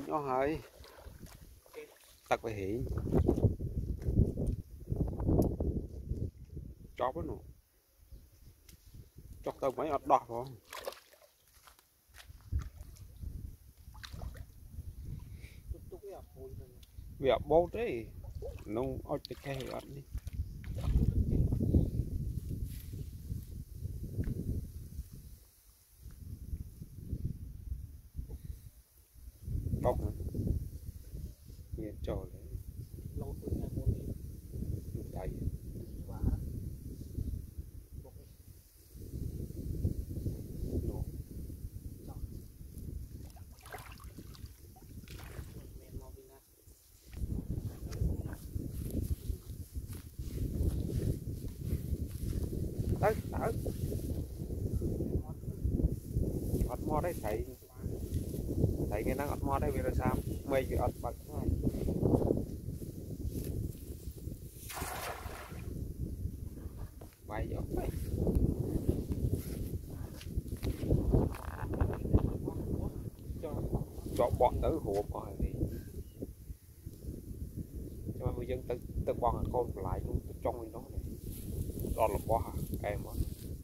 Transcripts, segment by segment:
nhỏ hơi tắc phải hiện chó nó chó tao mấy ọt đọt không việc bố đấy nó ôi cái cây ọt đi bóc nhìn trò đấy thấy tới tới ọt mo đấy thấy cái năng ọt mo đấy vì là sao mày cái ọt bật này mày giọt mày cho bọn tới hộp rồi thì cho người dân tự bọn con lại luôn trong nó này đó là quá em mà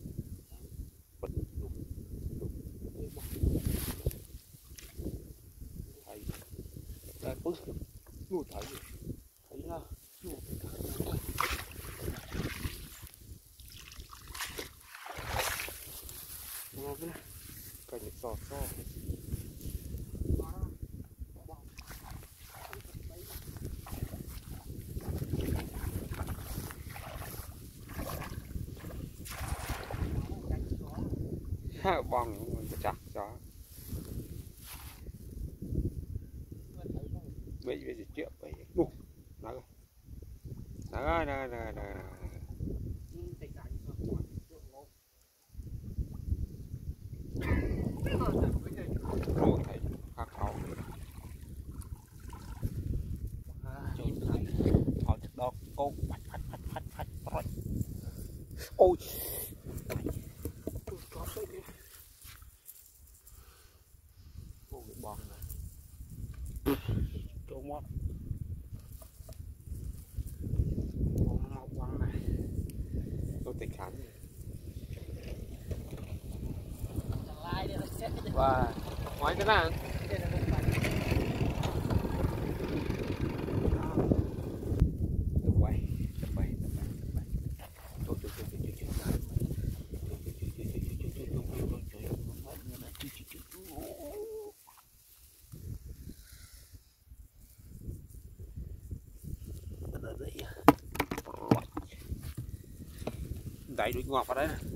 thầy bức nuôi thầy là ngon cái này cái này sò bong chặt cho bị gì chuyện vậy đục nó luôn thầy khắc khẩu họ đó cô phách ôi bong này chỗ mót một bong này tôi tỉnh khánh và ngoài thế nào đẩy đuổi ngọt vào đấy